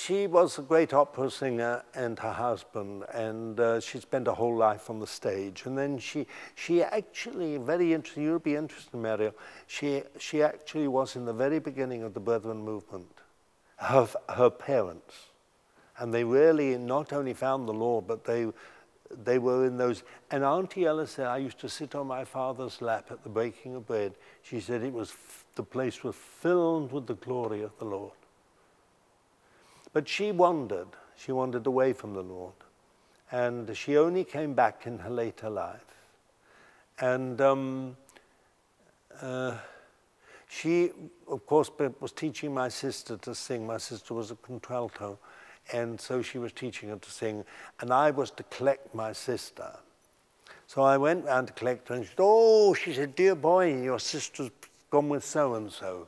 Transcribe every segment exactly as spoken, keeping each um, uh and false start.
she was a great opera singer, and her husband, and uh, she spent her whole life on the stage. And then she, she actually, very interesting, you'll be interested, Mario, she, she actually was in the very beginning of the Brethren movement, her, her parents. And they really not only found the Lord, but they, they were in those, and Auntie Ella said, I used to sit on my father's lap at the breaking of bread. She said it was, the place was filled with the glory of the Lord. But she wandered, she wandered away from the Lord. And she only came back in her later life. And um, uh, she, of course, was teaching my sister to sing. My sister was a contralto, and so she was teaching her to sing. And I was to collect my sister. So I went round to collect her, and she said, oh, she said, dear boy, your sister's gone with so-and-so.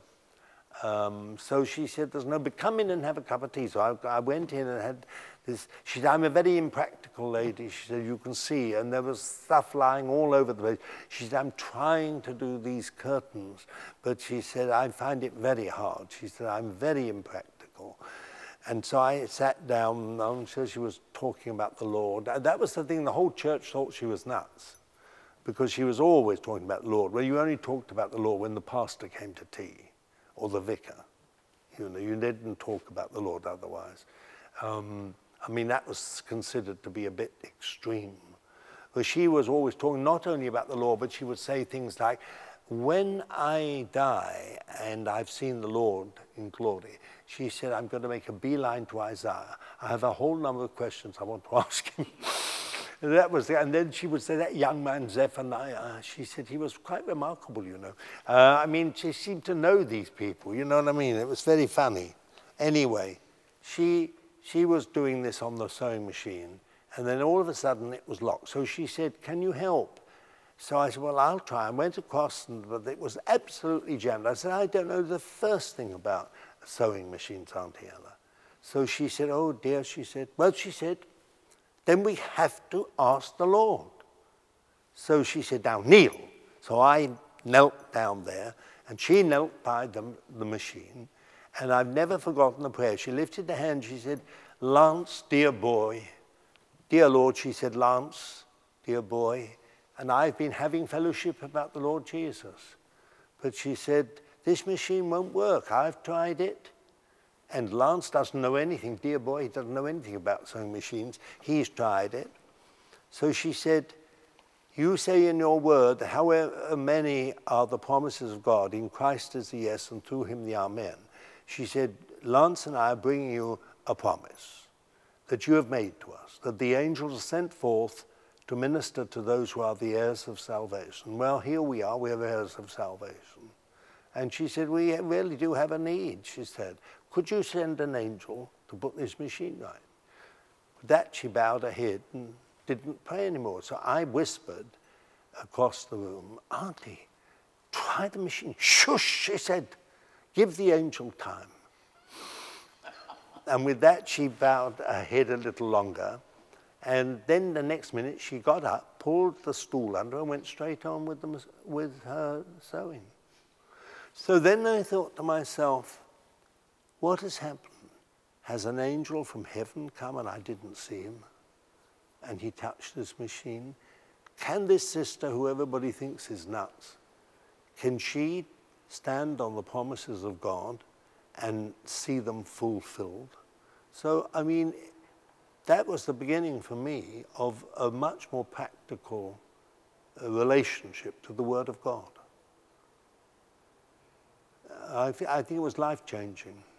Um, so she said, there's no, but come in and have a cup of tea. So I, I went in and had this, she said, I'm a very impractical lady. She said, you can see, and there was stuff lying all over the place. She said, I'm trying to do these curtains, but she said, I find it very hard. She said, I'm very impractical. And so I sat down, and so she was talking about the Lord. And that was the thing, the whole church thought she was nuts, because she was always talking about the Lord. Well, you only talked about the Lord when the pastor came to tea, or the vicar. You know, you didn't talk about the Lord otherwise. Um, I mean, that was considered to be a bit extreme. But she was always talking not only about the Lord, but she would say things like, when I die and I've seen the Lord in glory, she said, I'm going to make a beeline to Isaiah. I have a whole number of questions I want to ask him. And that was the, and then she would say, that young man, Zephaniah, she said, he was quite remarkable, you know. Uh, I mean, she seemed to know these people, you know what I mean? It was very funny. Anyway, she, she was doing this on the sewing machine, and then all of a sudden it was locked. So she said, can you help? So I said, well, I'll try. I went across, and, but it was absolutely jammed. I said, I don't know the first thing about sewing machines, Auntie Ella. So she said, oh dear, she said, well, she said, then we have to ask the Lord. So she said, now kneel. So I knelt down there, and she knelt by the, the machine, and I've never forgotten the prayer. She lifted the hand, she said, Lance, dear boy, dear Lord, she said, Lance, dear boy, and I've been having fellowship about the Lord Jesus. But she said, this machine won't work. I've tried it. And Lance doesn't know anything. Dear boy, he doesn't know anything about sewing machines. He's tried it. So she said, you say in your word, however many are the promises of God, in Christ is the yes, and through him the amen. She said, Lance and I are bringing you a promise that you have made to us, that the angels are sent forth to minister to those who are the heirs of salvation. Well, here we are, we are heirs of salvation. And she said, we really do have a need, she said. Could you send an angel to put this machine right? With that, she bowed her head and didn't pray anymore. So I whispered across the room, Auntie, try the machine. Shush, she said, give the angel time. And with that, she bowed her head a little longer. And then the next minute, she got up, pulled the stool under, and went straight on with, the, with her sewing. So then I thought to myself, what has happened? Has an angel from heaven come and I didn't see him? And he touched this machine? Can this sister, who everybody thinks is nuts, can she stand on the promises of God and see them fulfilled? So, I mean, that was the beginning for me of a much more practical uh, relationship to the Word of God. I, th I think it was life-changing.